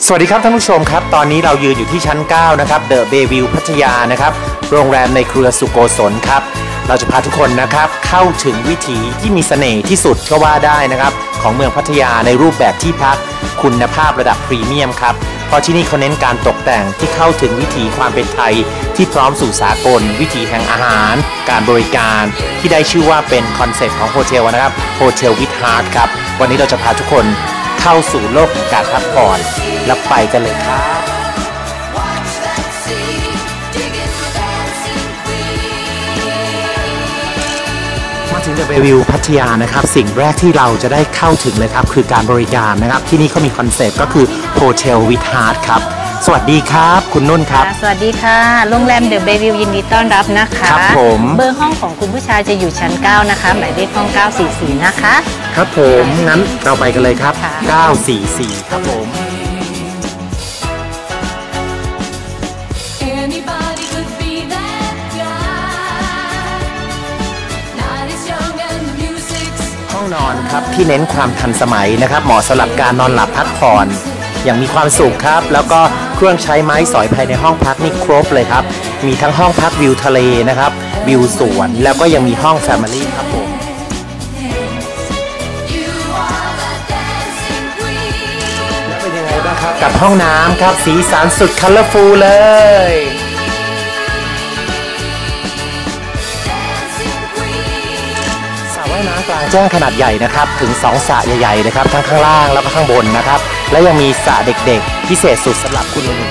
สวัสดีครับท่านผู้ชมครับตอนนี้เรายืนอยู่ที่ชั้น9นะครับเดอะเบวิวพัทยานะครับโรงแรมในเครือสุโกศลครับเราจะพาทุกคนนะครับเข้าถึงวิถีที่มีเสน่ห์ที่สุดก็ว่าได้นะครับของเมืองพัทยาในรูปแบบที่พักคุณภาพระดับพรีเมียมครับเพราะที่นี่เขาเน้นการตกแต่งที่เข้าถึงวิถีความเป็นไทยที่พร้อมสู่สากลวิถีแห่งอาหารการบริการที่ได้ชื่อว่าเป็นคอนเซ็ปต์ของโฮเทลนะครับโฮเทลวิทฮาร์ทครับวันนี้เราจะพาทุกคนเข้าสู่โลกของการพักผ่อนแล้วไปกันเลยครับมาถึงเดอะเบวิวพัทยานะครับสิ่งแรกที่เราจะได้เข้าถึงเลยครับคือการบริการนะครับที่นี่เขามีคอนเซ็ปต์ก็คือโฮเทลวิทฮาร์ทครับสวัสดีครับคุณนุ่นครับสวัสดีค่ะโรงแรมเดอะเบวิวยินดีต้อนรับนะคะครับผมเบอร์ห้องของคุณผู้ชายจะอยู่ชั้น9นะคะหมายเลขห้อง944นะคะครับผมงั้นเราไปกันเลยครับ944ครับผมห้องนอนครับที่เน้นความทันสมัยนะครับเหมาะสำหรับการนอนหลับพักผ่อนอย่างมีความสุขครับแล้วก็เครื่องใช้ไม้สอยภายในห้องพักนี่ครบเลยครับมีทั้งห้องพักวิวทะเลนะครับวิวสวนแล้วก็ยังมีห้องแฟมิลี่ครับผมแล้วเป็นยังไงบ้างครับกับห้องน้ำครับสีสันสุดคัลเลอร์ฟูลเลยว่ายน้ำกลางแจ้งขนาดใหญ่นะครับถึง2สระใหญ่ๆนะครับทั้งข้างล่างแล้วก็ข้างบนนะครับและยังมีสระเด็กๆพิเศษสุดสำหรับคุณลุง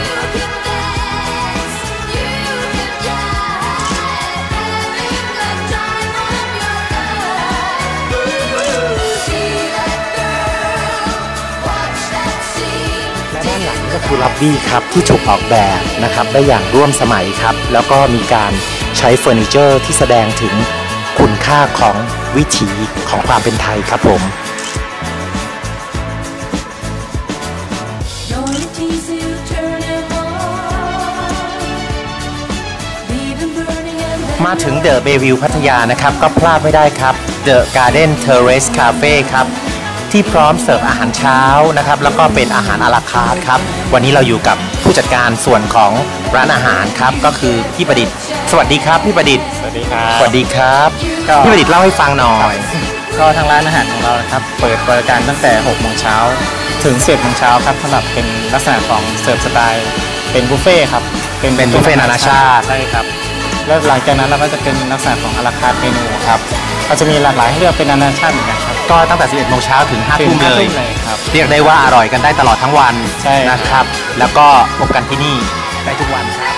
และด้านหลังก็คือล็อบบี้ครับที่ถูกออกแบบนะครับได้อย่างร่วมสมัยครับแล้วก็มีการใช้เฟอร์นิเจอร์ที่แสดงถึงคุณค่าของวิถีของความเป็นไทยครับผมมาถึงเดอะเบวิวพัทยานะครับก็พลาดไม่ได้ครับเดอะการ์เด้นเทอร์เรสคาเฟ่ครับที่พร้อมเสิร์ฟอาหารเช้านะครับแล้วก็เป็นอาหารอะลาคาร์ทครับวันนี้เราอยู่กับผู้จัดการส่วนของร้านอาหารครับก็คือพี่ประดิษฐ์สวัสดีครับพี่ประดิษฐ์สวัสดีครับสวัสดีครับพี่ประดิษฐ์เล่าให้ฟังหน่อยก็ทางร้านอาหารของเรานะครับเปิดบริการตั้งแต่6 โมงเช้าถึง11 โมงเช้าครับสำหรับเป็นลักษณะของเสิร์ฟสไตล์เป็นบุฟเฟ่ครับเป็นบุฟเฟ่นานาชาติใช่ครับแล้วหลังจากนั้นเราก็จะเป็นลักษณะของอะลาคาร์ทเมนูครับก็จะมีหลากหลายให้เลือกเป็นนานาชาติเหมือนกันครับก็ตั้งแต่11 โมงเช้าถึง5 ทุ่มเลยครับเรียกได้ว่าอร่อยกันได้ตลอดทั้งวันใช่นะครับแล้วก็พบกันที่นี่ได้ทุกวันครับ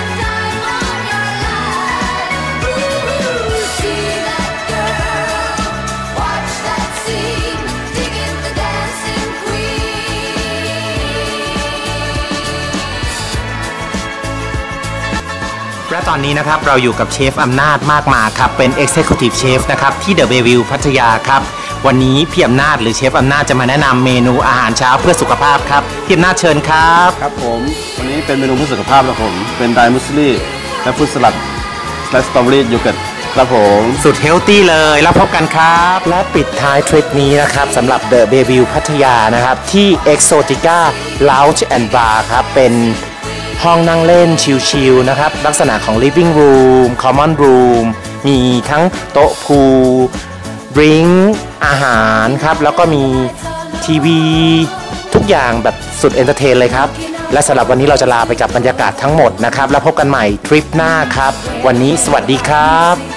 และตอนนี้นะครับเราอยู่กับเชฟอำนาจมากมาครับเป็น Executive Chef นะครับที่เดอะเบวิวพัทยาครับวันนี้พี่อำนาจหรือเชฟอำนาจจะมาแนะนำเมนูอาหารเช้าเพื่อสุขภาพครับพี่อำนาจเชิญครับครับผมวันนี้เป็นเมนูเพื่อสุขภาพครับผมเป็นไดมุสลีและฟรุตสลัดและสตรอเบอรี่โยเกิร์ตครับผมสุดเฮลตี้เลยแล้วพบกันครับและปิดท้ายทริปนี้นะครับสำหรับเดอะเบวิวพัทยานะครับที่ Exotica Lounge and Bar ครับเป็นห้องนั่งเล่นชิลๆนะครับลักษณะของ living room common room มีทั้งโต๊ะพูลดริงก์อาหารครับแล้วก็มีทีวีทุกอย่างแบบสุดเอนเตอร์เทนเลยครับและสำหรับวันนี้เราจะลาไปกับบรรยากาศทั้งหมดนะครับแล้วพบกันใหม่ทริปหน้าครับวันนี้สวัสดีครับ